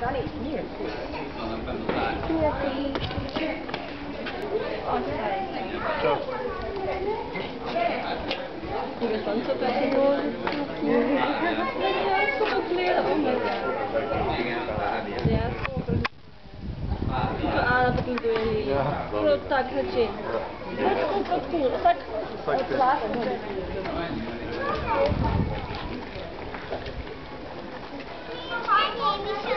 Hier is dan zo bij geworden. Zoveel kleuren onder. Ja, zo aan heb ik niet door jullie. Groot tak gezien. Dat is ook wat cool. Dat is later. Hi, baby.